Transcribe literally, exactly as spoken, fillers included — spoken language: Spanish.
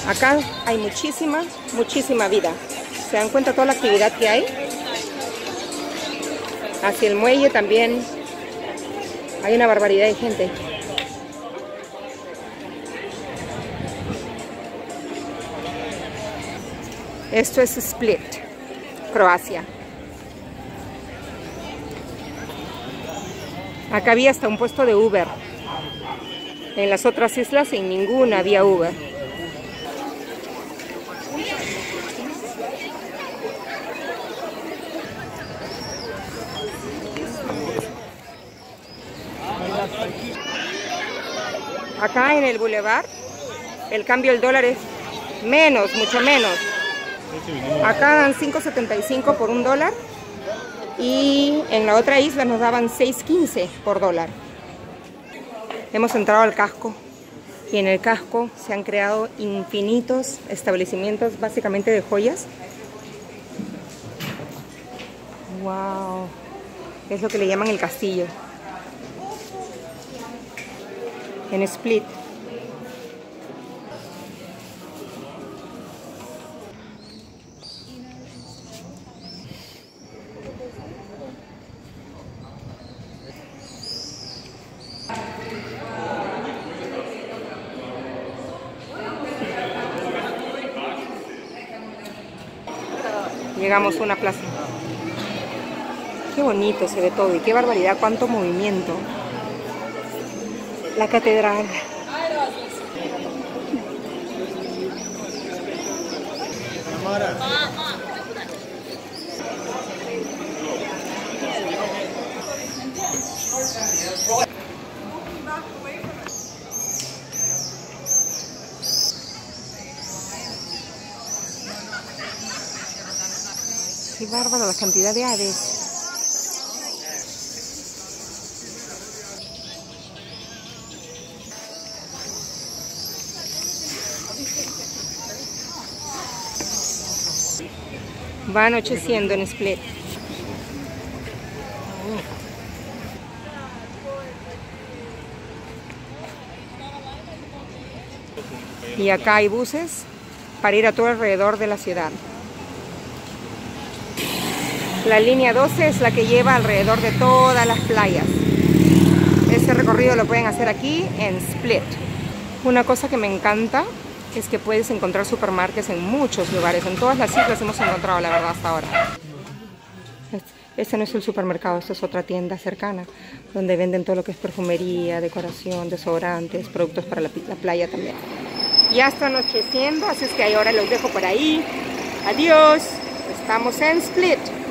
Acá hay muchísima, muchísima vida. ¿Se dan cuenta toda la actividad que hay? Hacia el muelle también hay una barbaridad de gente. Esto es Split, Croacia. Acá había hasta un puesto de Uber. En las otras islas en ninguna había Uber. Acá en el bulevar el cambio del dólar es menos, mucho menos. Acá dan cinco setenta y cinco por un dólar y en la otra isla nos daban seis quince por dólar. Hemos entrado al casco y en el casco se han creado infinitos establecimientos básicamente de joyas. Wow, es lo que le llaman el castillo en Split. Llegamos a una plaza. Qué bonito se ve todo y qué barbaridad, cuánto movimiento. La catedral. Qué bárbaro la cantidad de aves. Va anocheciendo en Split. Y acá hay buses para ir a todo alrededor de la ciudad. La línea doce es la que lleva alrededor de todas las playas. Ese recorrido lo pueden hacer aquí en Split. Una cosa que me encanta es que puedes encontrar supermarkets en muchos lugares. En todas las islas hemos encontrado, la verdad, hasta ahora. Este no es el supermercado, esta es otra tienda cercana, donde venden todo lo que es perfumería, decoración, desodorantes, productos para la, la playa también. Ya está anocheciendo, así es que ahora los dejo por ahí. Adiós, estamos en Split.